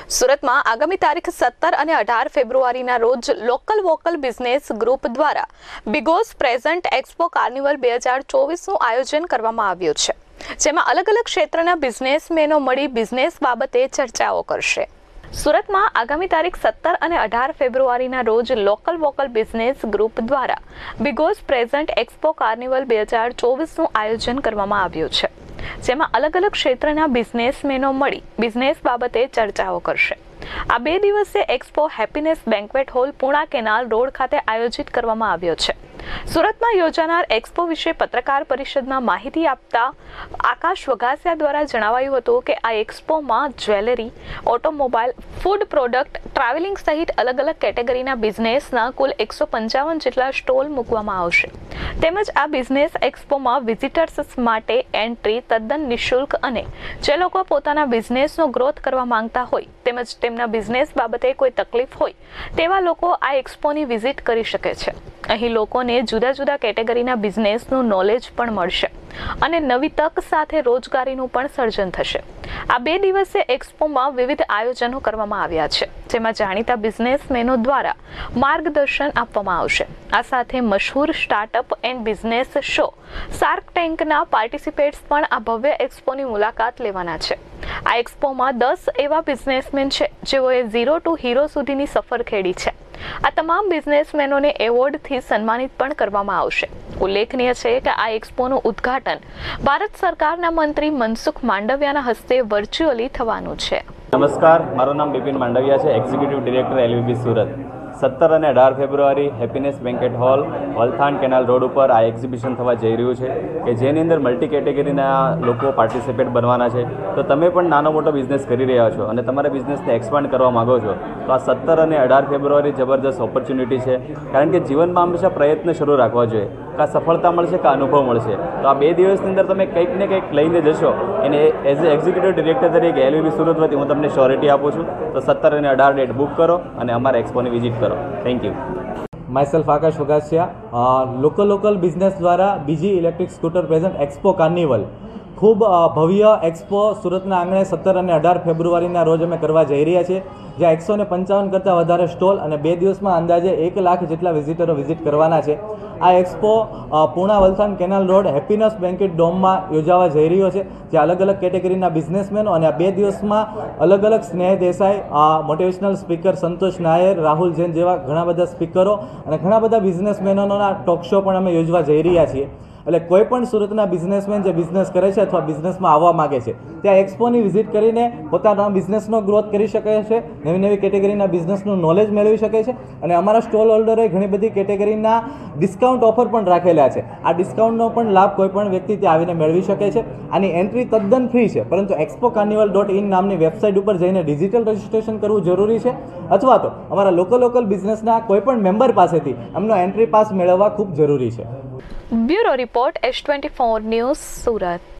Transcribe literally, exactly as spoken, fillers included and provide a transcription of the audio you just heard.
સુરતમાં આગામી તારીખ સત્તર અને અઢાર ફેબ્રુઆરીના રોજ લોકલ વોકલ બિઝનેસ ગ્રુપ દ્વારા બિગોસ પ્રેઝન્ટ એક્સપો કાર્નિવલ બે હજાર ચોવીસનું આયોજન કરવામાં આવ્યું છે, જેમાં અલગ અલગ ક્ષેત્રના બિઝનેસમેનો મળી બિઝનેસ બાબતે ચર્ચાઓ કરશે। સુરતમાં આગામી તારીખ સત્તર અને અઢાર ફેબ્રુઆરીના રોજ લોકલ વોકલ બિઝનેસ ગ્રુપ દ્વારા બિગોસ પ્રેઝન્ટ એક્સપો કાર્નિવલ બે હજાર ચોવીસનું આયોજન કરવામાં આવ્યું છે, જેમાં અલગ અલગ ક્ષેત્રના બિઝનેસમેનો મળી બિઝનેસ બાબતે ચર્ચાઓ કરશે। આ બે દિવસીય expo happiness banquet hall Puna canal road ખાતે આયોજિત કરવામાં આવ્યો છે। સુરતમાં યોજાનાર એક્સપો વિશે પત્રકાર પરિષદમાં માહિતી આપતા આકાશ વઘાસિયા દ્વારા જણાવાયું હતું કે આ એક્સપોમાં jewellery, automobile, food product, travelling સહિત અલગ અલગ કેટેગરીના બિઝનેસના કુલ એકસો પંચાવન જેટલા સ્ટોલ મૂકવામાં આવશે, તેમજ આ બિઝનેસ એક્સપોમાં વિઝિટર્સ માટે એન્ટ્રી તદ્દન નિઃશુલ્ક અને જે લોકો પોતાના બિઝનેસનો ગ્રોથ કરવા માંગતા હોય તેમજ તેમના બિઝનેસ બાબતે કોઈ તકલીફ હોય તેવા લોકો આ એક્સપોની વિઝિટ કરી શકે છે। અહીં લોકોને જુદા જુદા કેટેગરીના બિઝનેસનું નોલેજ પણ મળશે અને નવી તક સાથે રોજગારીનું પણ સર્જન થશે। આ બે દિવસીય એક્સપોમાં વિવિધ આયોજનો કરવામાં આવ્યા છે, જેમાં જાણીતા બિઝનેસમેનો દ્વારા માર્ગદર્શન આપવામાં આવશે। આ સાથે મશહૂર startup and business show shark ટેન્કના પાર્ટિસિપેટ્સ પણ આ ભવ્ય એક્સપોની મુલાકાત લેવાના છે। આ એક્સપોમાં દસ એવા બિઝનેસમેન છે જેઓએ ઝીરો ટુ હીરો સુધીની સફર ખેડી છે। આ તમામ બિઝનેસમેનોને એવોર્ડથી સન્માનિત પણ કરવામાં આવશે। ઉલ્લેખનીય છે કે આ એક્સપોનું ઉદ્ઘાટન ભારત સરકારના મંત્રી મનસુખ માંડવિયાના હસ્તે વર્ચ્યુઅલી થવાનું છે। નમસ્કાર, મારું નામ બિપિન માંડવિયા છે, એક્ઝિક્યુટિવ ડિરેક્ટર એલવીબી સુરત। સત્તર અને અઢાર February happiness banquet hall Valthan canal road ઉપર આ એક્ઝિબિશન થવા જઈ રહ્યું છે કે જેની અંદર મલ્ટી કેટેગરીના લોકો પાર્ટિસિપેટ બનવાના છે। તો તમે પણ નાનો મોટો બિઝનેસ કરી રહ્યા છો અને તમારા બિઝનેસને એક્સપાન્ડ કરવા માગો છો તો આ સત્તર અને અઢાર ફેબ્રુઆરી જબરદસ્ત ઓપોર્ચ્યુનિટી છે, કારણ કે જીવનમાં હંમેશા પ્રયત્ન શરૂ રાખવા જોઈએ। કાં સફળતા મળશે કાં અનુભવ મળશે, તો આ બે દિવસની અંદર તમે કંઈક ને કંઈક લઈને જશો એને એઝ એ એક્ઝિક્યુટિવ ડિરેક્ટર તરીકે એલવીબી સુરત વતી હું તમને શ્યોરિટી આપું છું। તો સત્તર અને અઢાર ડેટ બુક કરો અને અમારા એક્સપોની વિઝિટ કરો। Thank you. Myself Akash Vaghasiya, local local business દ્વારા બીજી electric scooter present expo carnival ખૂબ ભવ્ય એક્સપો સુરતના આંગણે સત્તર અને અઢાર ફેબ્રુઆરીના રોજ અમે કરવા જઈ રહ્યા છીએ, જ્યાં એકસો ને પંચાવન કરતાં વધારે સ્ટોલ અને બે દિવસમાં અંદાજે એક લાખ જેટલા વિઝિટરો વિઝિટ કરવાના છે। આ expo Puna Valthan canal road happiness banquet ડોમમાં યોજાવા જઈ રહ્યો છે, જ્યાં અલગ અલગ કેટેગરીના બિઝનેસમેનો અને આ બે દિવસમાં અલગ અલગ સ્નેહ દેસાઈ, મોટિવેશનલ સ્પીકર સંતોષ નાયર, રાહુલ જૈન જેવા ઘણા બધા સ્પીકરો અને ઘણા બધા બિઝનેસમેનોના ટોક શો પણ અમે યોજવા જઈ રહ્યા છીએ। એટલે કોઈ પણ સુરતના બિઝનેસમેન જે બિઝનેસ કરે છે અથવા બિઝનેસમાં આવવા માગે છે ત્યાં એક્સપોની વિઝિટ કરીને પોતાના બિઝનેસનો ગ્રોથ કરી શકે છે, નવી નવી કેટેગરીના બિઝનેસનું નોલેજ મેળવી શકે છે અને અમારા સ્ટોલ હોલ્ડરોએ ઘણી બધી કેટેગરીના ડિસ્કાઉન્ટ ઓફર પણ રાખેલા છે। આ ડિસ્કાઉન્ટનો પણ લાભ કોઈ પણ વ્યક્તિ ત્યાં આવીને મેળવી શકે છે। આની એન્ટ્રી તદ્દન ફ્રી છે, પરંતુ એક્સપો કાર્નિવલ ડોટ ઇન નામની વેબસાઇટ ઉપર જઈને ડિજિટલ રજિસ્ટ્રેશન કરવું જરૂરી છે, અથવા તો અમારા લોકલ લોકલ બિઝનેસના કોઈ પણ મેમ્બર પાસેથી એમનો એન્ટ્રી પાસ મેળવવા ખૂબ જરૂરી છે। Bureau report S twenty four news Surat.